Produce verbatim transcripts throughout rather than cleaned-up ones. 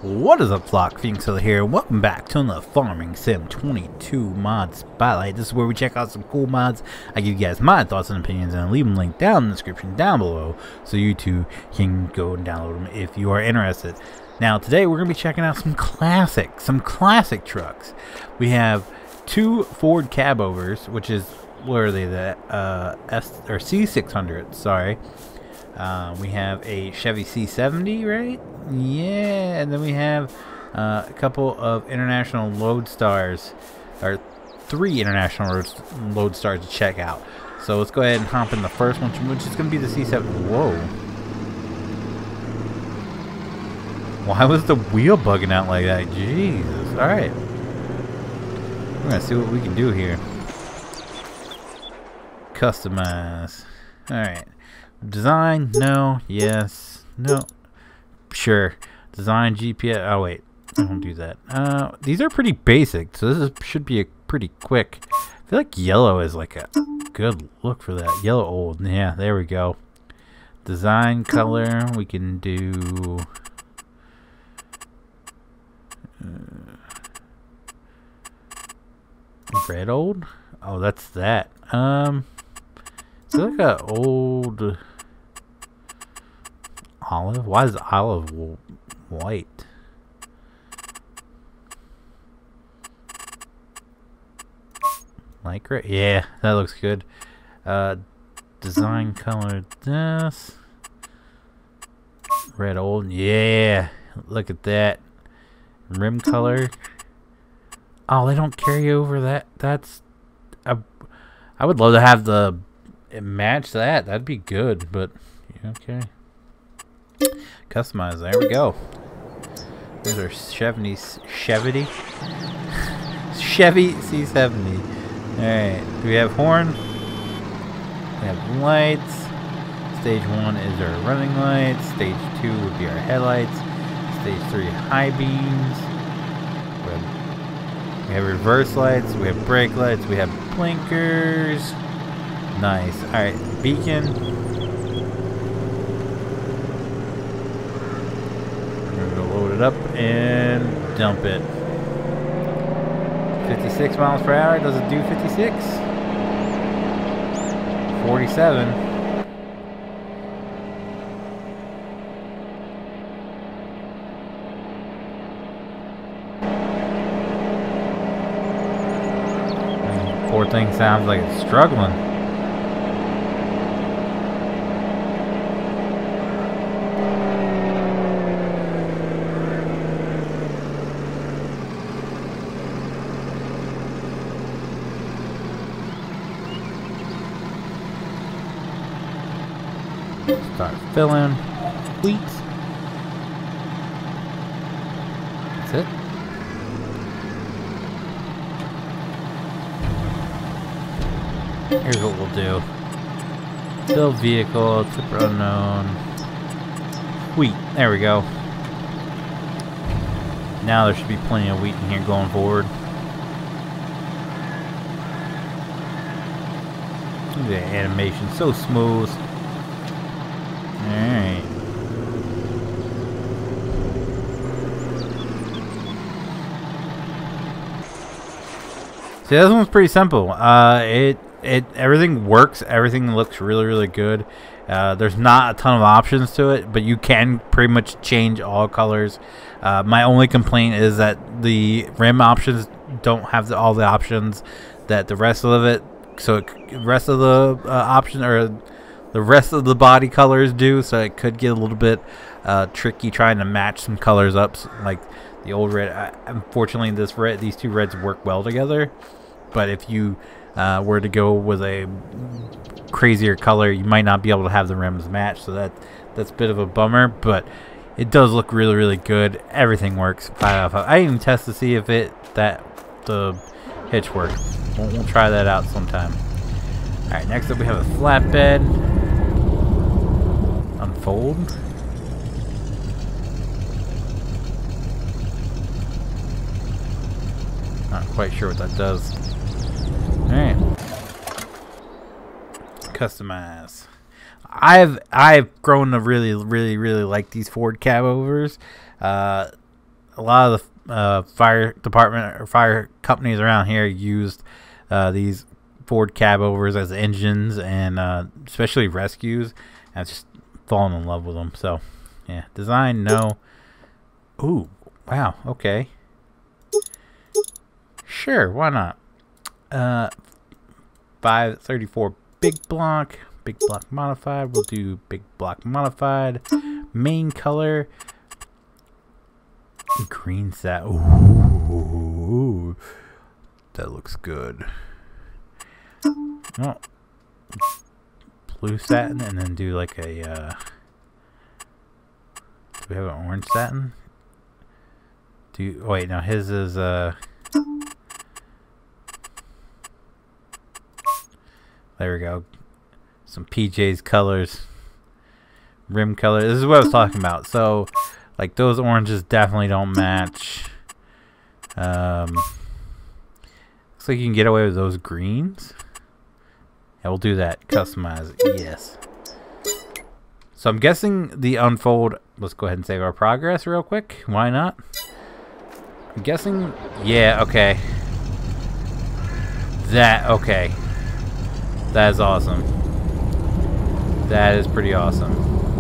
What is up, flock? Feenix here, and welcome back to another Farming Sim twenty-two mod spotlight. This is where we check out some cool mods. I give you guys my thoughts and opinions, and I leave them linked down in the description down below, so you too can go and download them if you are interested. Now, today we're going to be checking out some classic, some classic trucks. We have two Ford cabovers, which is, what are they? The uh, S or C six hundred. Sorry. Uh, we have a Chevy C seventy, right? Yeah, and then we have uh, a couple of international Loadstars, or three international Loadstars to check out. So let's go ahead and hop in the first one, which is going to be the C seven. Whoa. Why was the wheel bugging out like that? Jesus. Alright. We're going to see what we can do here. Customize. Alright. Design, no, yes, no, sure. Design, G P S, oh wait, I won't do that. Uh, these are pretty basic, so this is, should be a pretty quick. I feel like yellow is like a good look for that. Yellow old, yeah, there we go. Design, color, we can do... Uh, red old? Oh, that's that. Um... It's like a old olive. Why is olive white? Lycra? Yeah, that looks good. Uh, design color this. Red old. Yeah, look at that. Rim color. Oh, they don't carry over that. That's. I, I would love to have the. Match that. That'd be good, but okay. Customize. There we go. There's our Chevy Chevy Chevy C seventy. All right. Do we have horn? We have lights. Stage one is our running lights. Stage two would be our headlights. Stage three, high beams. We have, we have reverse lights. We have brake lights. We have blinkers. Nice. Alright, beacon. We're going to load it up and dump it. fifty-six miles per hour. Does it do fifty-six? forty-seven. And poor thing sounds like it's struggling. Start filling wheat. That's it. Here's what we'll do. Fill vehicle, super unknown. Wheat. There we go. Now there should be plenty of wheat in here going forward. Look at the animation, so smooth. Alright. See, this one's pretty simple. Uh, it it everything works. Everything looks really really good. Uh, there's not a ton of options to it, but you can pretty much change all colors. Uh, my only complaint is that the rim options don't have the, all the options that the rest of it. So it, rest of the uh, option or the rest of the body colors do, so it could get a little bit uh, tricky trying to match some colors up, like the old red. I, unfortunately, this red, these two reds work well together. But if you uh, were to go with a crazier color, you might not be able to have the rims match. So that that's a bit of a bummer. But it does look really, really good. Everything works. Five out of five. I didn't even test to see if it that the hitch works. We'll, we'll try that out sometime. All right. Next up, we have a flatbed. Unfold. Not quite sure what that does. Alright. Customize. I've I've grown to really really really like these Ford cabovers. Uh, a lot of the uh, fire department or fire companies around here used uh, these Ford cab overs as engines, and uh, especially rescues. I've just fallen in love with them. So, yeah, design, no. Ooh, wow, okay. Sure, why not? Uh, five thirty-four big block, big block modified. We'll do big block modified. Main color, green satin. Ooh, that looks good. Oh, blue satin, and then do like a. Uh, do we have an orange satin? Do you, oh wait, no, his is uh. There we go. Some P J's colors. Rim color. This is what I was talking about. So, like, those oranges definitely don't match. Um, looks like you can get away with those greens. Yeah, we'll do that. Customize. Yes. So, I'm guessing the unfold... Let's go ahead and save our progress real quick. Why not? I'm guessing... Yeah, okay. That... Okay. That is awesome. That is pretty awesome.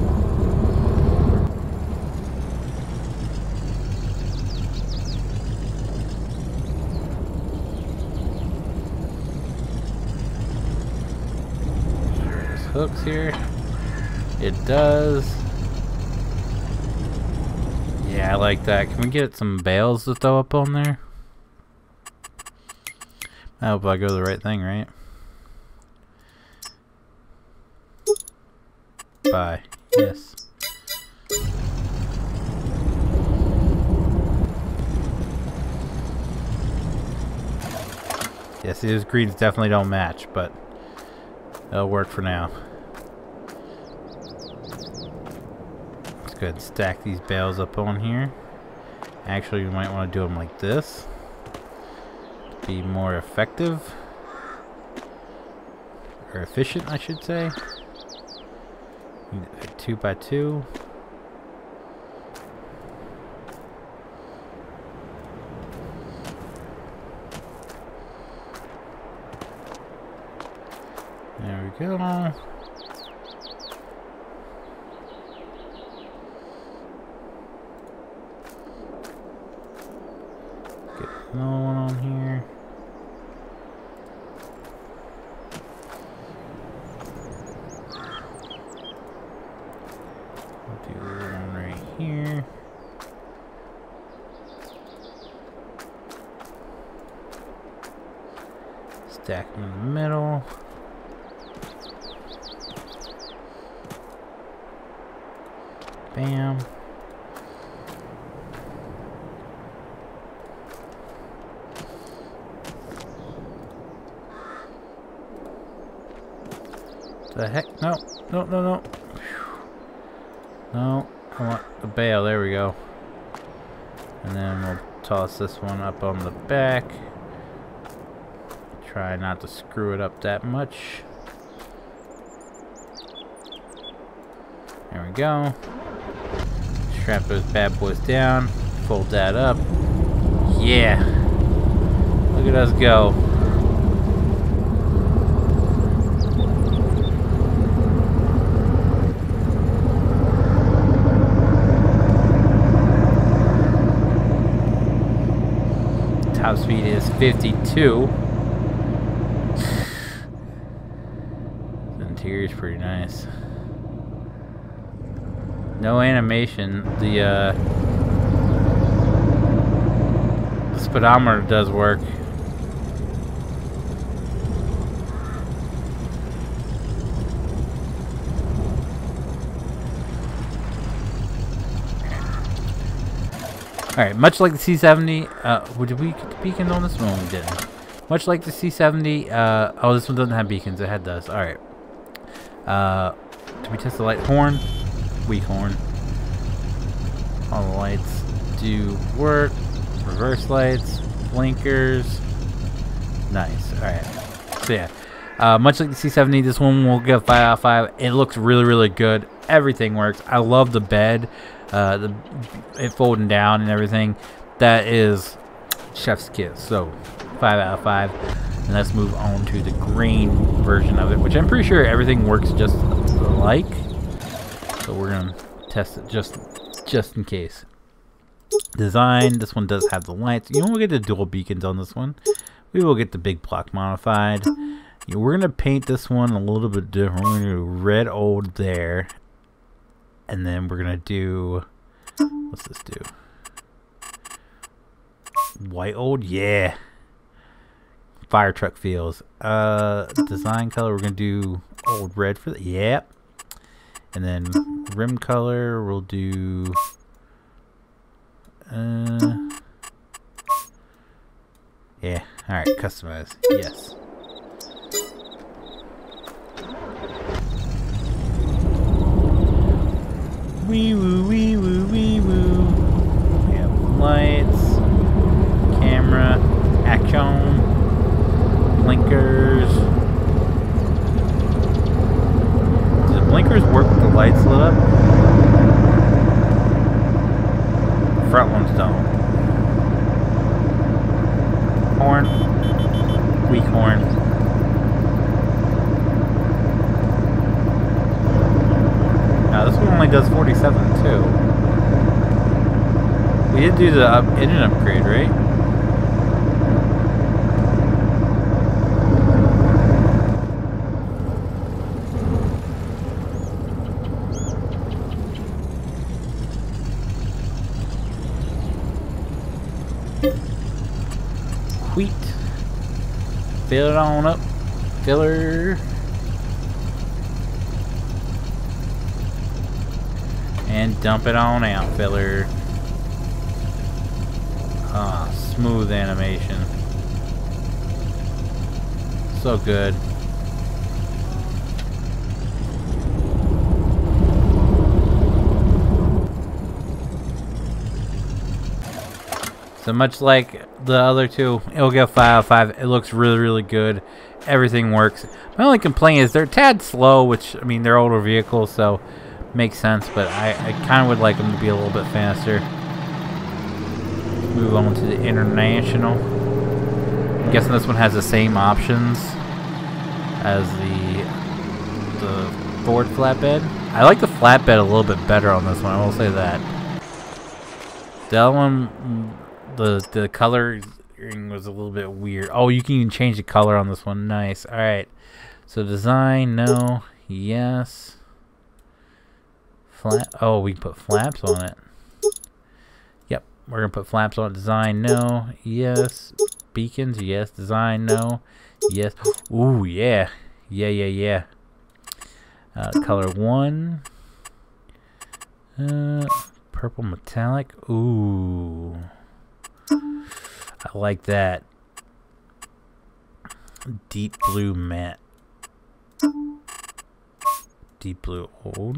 There's hooks here. It does. Yeah, I like that. Can we get some bales to throw up on there? I hope I go the right thing, right? Bye. Yes. Yeah, see, those greens definitely don't match, but they'll work for now. Let's go ahead and stack these bales up on here. Actually, we might want to do them like this to be more effective. Or efficient, I should say. Two by two. There we go. Get another one on here. Do one right here. Stack them in the middle. Bam. The heck? No, no, no, no. No, I want the bale. There we go. And then we'll toss this one up on the back. Try not to screw it up that much. There we go. Strap those bad boys down. Fold that up. Yeah. Look at us go. Top speed is fifty-two. The interior is pretty nice. No animation. The uh, the speedometer does work. Alright, much like the C seventy, uh, did we get the beacons on this one? We didn't. Much like the C seventy, uh, oh, this one doesn't have beacons, it had does. Alright. Uh, did we test the light horn? Weak horn. All the lights do work. Reverse lights, blinkers. Nice, alright. So yeah, uh, much like the C seventy, this one will get five out of five. It looks really, really good. Everything works. I love the bed. uh, the it folding down and everything. That is chef's kiss. So five out of five. And let's move on to the green version of it, which I'm pretty sure everything works just alike. So we're gonna test it just just in case. Design. This one does have the lights. You know, we'll get the dual beacons on this one. We will get the big block modified. Yeah, we're gonna paint this one a little bit different. We're gonna do red old there, and then we're gonna do, what's this do? White old, yeah. Fire truck feels. Uh, design color, we're gonna do old red for the, yep. And then rim color, we'll do. Uh, yeah. All right. Customize. Yes. Wee woo, wee woo, wee woo. We have lights, camera, action, blinkers. Do the blinkers work with the lights lit up? Front ones don't. Horn, weak horn. Now this one only does forty-seven too. We did do the up engine upgrade, right? Wheat. Fill it on up. Filler. And dump it on out, filler. Ah, smooth animation. So good. So much like the other two, it'll get five out of five. It looks really, really good. Everything works. My only complaint is they're a tad slow, which, I mean, they're older vehicles, so makes sense, but I, I kind of would like them to be a little bit faster. Move on to the International. I'm guessing this one has the same options as the the Ford flatbed. I like the flatbed a little bit better on this one, I will say that. The other one, the, the coloring was a little bit weird. Oh, you can even change the color on this one. Nice. Alright. So design, no. Yes. Flat. Oh, we can put flaps on it. Yep, we're gonna put flaps on it. Design, no. Yes. Beacons, yes. Design, no. Yes. Ooh, yeah. Yeah, yeah, yeah. Uh, color one. Uh, purple metallic. Ooh. I like that. Deep blue matte. Deep blue old.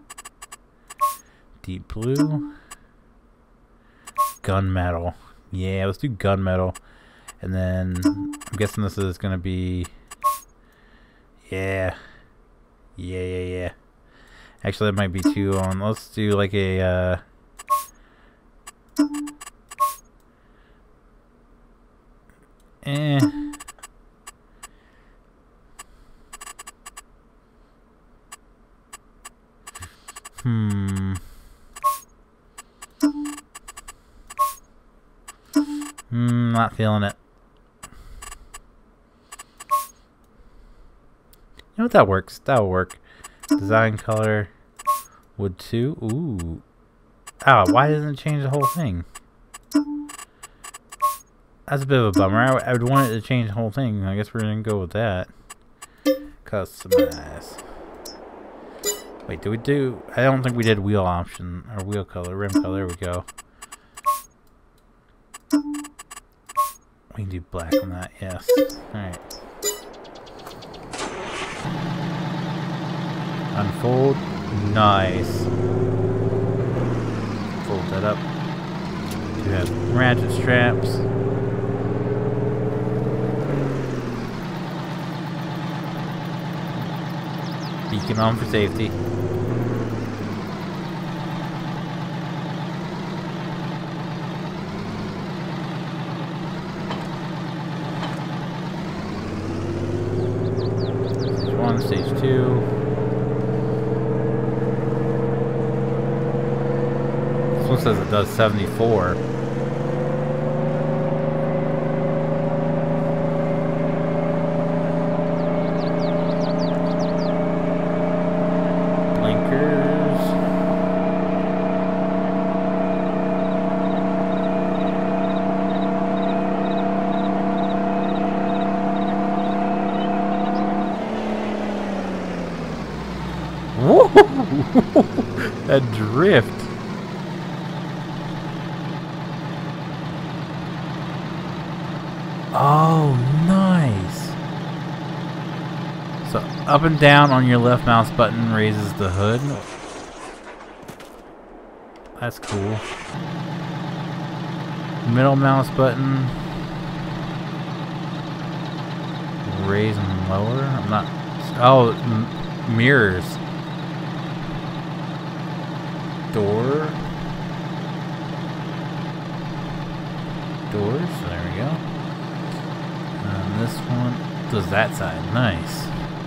Deep blue. Gunmetal. Yeah, let's do gunmetal. And then I'm guessing this is gonna be, yeah. Yeah, yeah, yeah. Actually, that might be too on. Let's do like a uh eh. Hmm. Hmm, not feeling it. You know what, that works. That'll work. Design color. Wood two. Ooh. Ah, why doesn't it change the whole thing? That's a bit of a bummer. I, I would want it to change the whole thing. I guess we're gonna go with that. Customize. Wait, did we do? I don't think we did wheel option or wheel color, rim color. There we go. We can do black on that. Yes. All right. Unfold. Nice. Fold that up. You have ratchet straps. Beacon on for safety. seventy-two. This one says it does seventy-four. Whoa! That drift. Oh, nice. So up and down on your left mouse button raises the hood. That's cool. Middle mouse button raise and lower. I'm not. Oh, m mirrors. Door. Doors. So there we go. And this one does that side. Nice.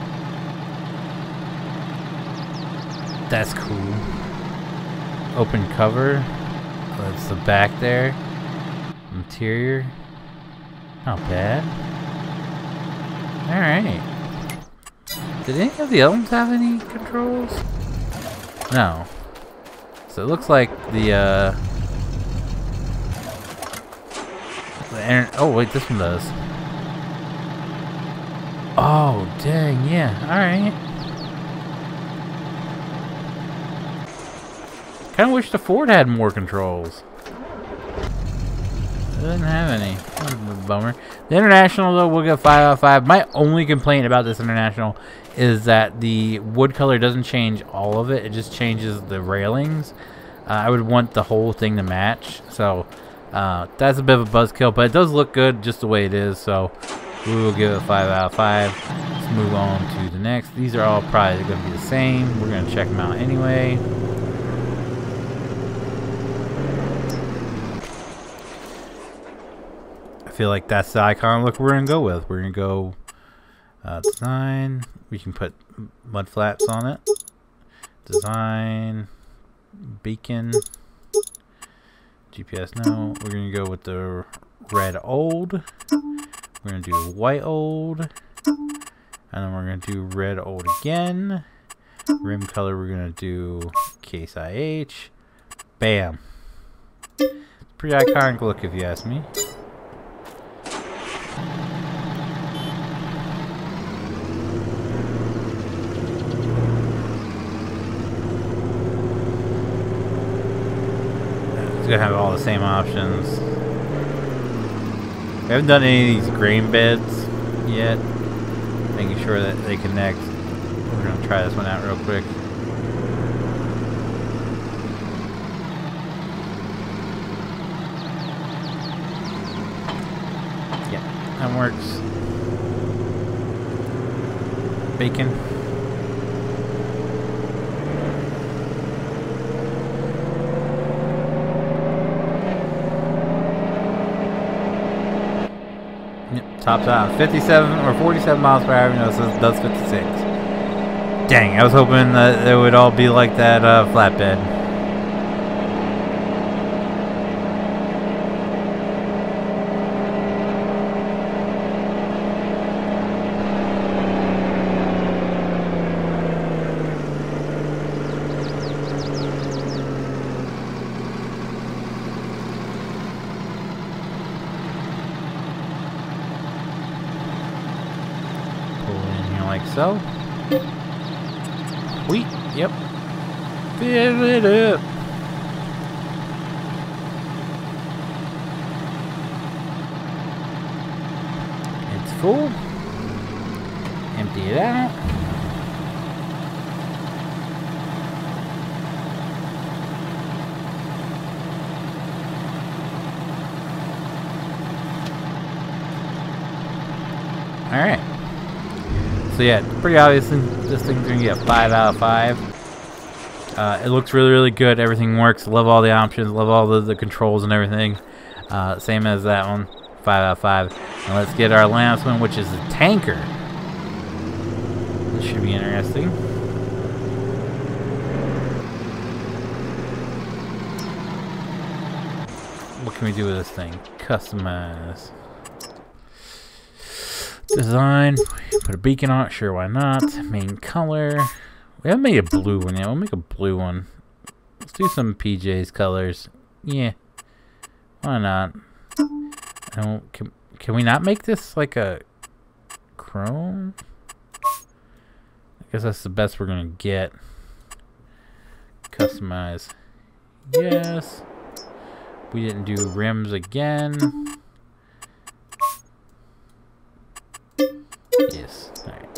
That's cool. Open cover. That's the back there. Interior. Not bad. Alright. Did any of the other ones have any controls? No. So it looks like the, uh... the inter oh, wait, this one does. Oh, dang, yeah. Alright. Kinda wish the Ford had more controls. It doesn't have any. That's a bummer. The International, though, we'll get five out of five. My only complaint about this International is that the wood color doesn't change all of it. It just changes the railings. Uh, I would want the whole thing to match. So, uh, that's a bit of a buzzkill. But it does look good just the way it is. So, we will give it five out of five. Let's move on to the next. These are all probably going to be the same. We're going to check them out anyway. I feel like that's the icon look we're gonna go with. We're gonna go uh, design. We can put mud flaps on it. Design, beacon, G P S. No, we're gonna go with the red old. We're gonna do white old, and then we're gonna do red old again. Rim color we're gonna do Case I H. Bam. Pretty iconic look if you ask me. It's gonna have all the same options. We haven't done any of these grain beds yet. Making sure that they connect. We're gonna try this one out real quick. Yeah, that works. Bacon. Tops out fifty-seven or forty-seven miles per hour. No, it says it does fifty-six. Dang, I was hoping that it would all be like that uh, flatbed. Like so. Wheat, yep. Fill it up. It's full. Empty it out. All right. So yeah, pretty obvious this thing's gonna get five out of five. Uh, it looks really, really good. Everything works. Love all the options. Love all the, the controls and everything. Uh, same as that one. Five out of five. And let's get our last one, which is the tanker. The should be interesting. What can we do with this thing? Customize. Design. Put a beacon on it. Sure, why not? Main color. We haven't made a blue one yet. We'll make a blue one. Let's do some P J's colors. Yeah. Why not? I don't, can, can we not make this like a chrome? I guess that's the best we're gonna get. Customize. Yes. We didn't do rims again. Yes. Alright.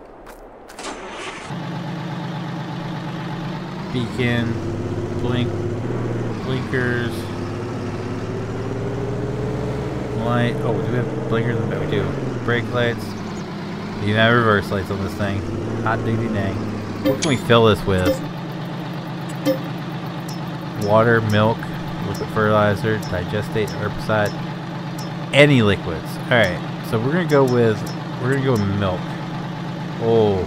Beacon. Blink. Blinkers. Light. Oh, do we have blinkers? No, we do. Brake lights. We even have reverse lights on this thing. Hot diggity dang. What can we fill this with? Water, milk, liquid fertilizer, digestate, herbicide, any liquids. Alright, so we're gonna go with we're gonna go with milk. Oh.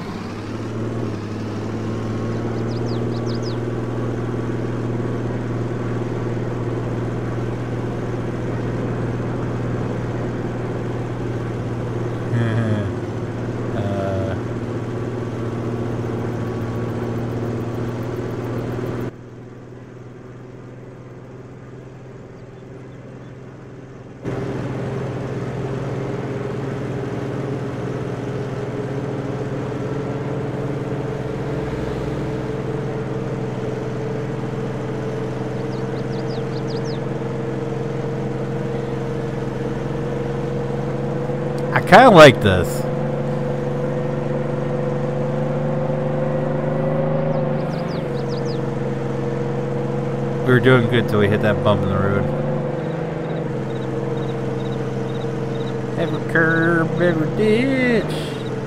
I kind of like this. We were doing good till we hit that bump in the road. Every curb, every ditch.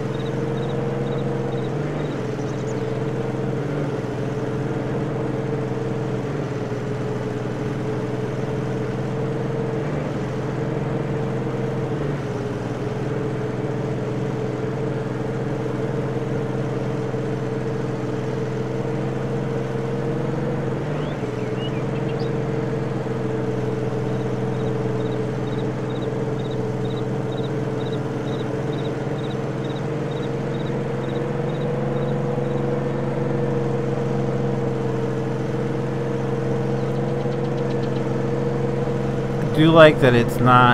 I do like that it's not,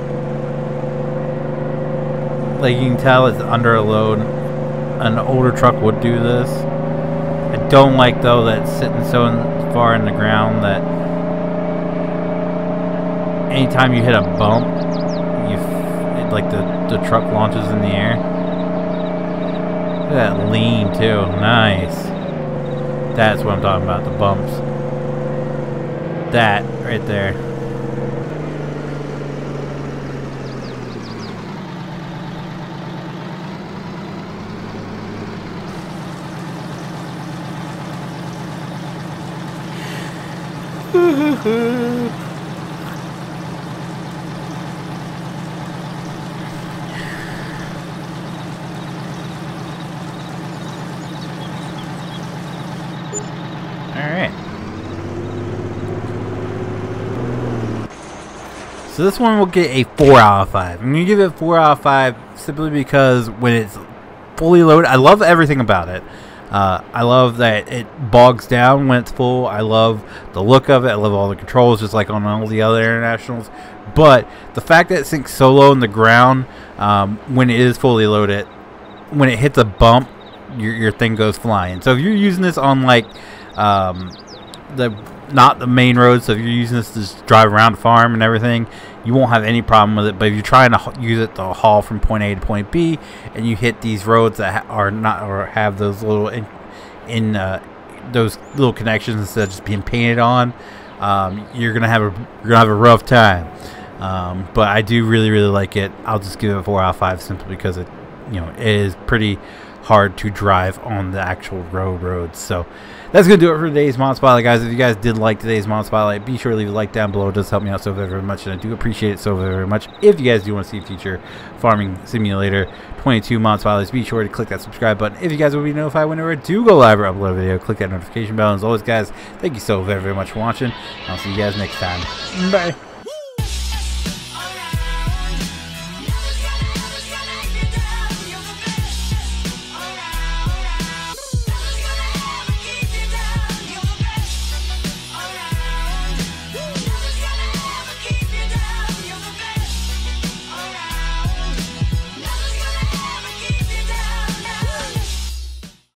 like you can tell it's under a load. An older truck would do this. I don't like though that it's sitting so in, far in the ground that anytime you hit a bump, you f it, like the, the truck launches in the air. Look at that lean too, nice. That's what I'm talking about, the bumps. That right there. Alright. So this one will get a four out of five. I'm going to give it a four out of five simply because when it's fully loaded, I love everything about it. Uh, I love that it bogs down when it's full. I love the look of it. I love all the controls, just like on all the other Internationals. But the fact that it sinks so low in the ground um, when it is fully loaded, when it hits a bump, your, your thing goes flying. So if you're using this on like um, the not the main road, so if you're using this to just drive around the farm and everything, you won't have any problem with it. But if you're trying to use it to haul from point A to point B, and you hit these roads that ha are not or have those little in, in uh, those little connections instead of just being painted on, um, you're gonna have a you're gonna have a rough time. Um, but I do really really like it. I'll just give it a four out of five simply because it you know it is pretty hard to drive on the actual road roads. So that's going to do it for today's Mod Spotlight, guys. If you guys did like today's Mod Spotlight, be sure to leave a like down below. It does help me out so very, very much, and I do appreciate it so very, very much. If you guys do want to see future Farming Simulator twenty-two Mod Spotlights, be sure to click that subscribe button. If you guys will be notified whenever I do go live or upload a video, click that notification bell. And as always, guys, thank you so very, very much for watching. I'll see you guys next time. Bye.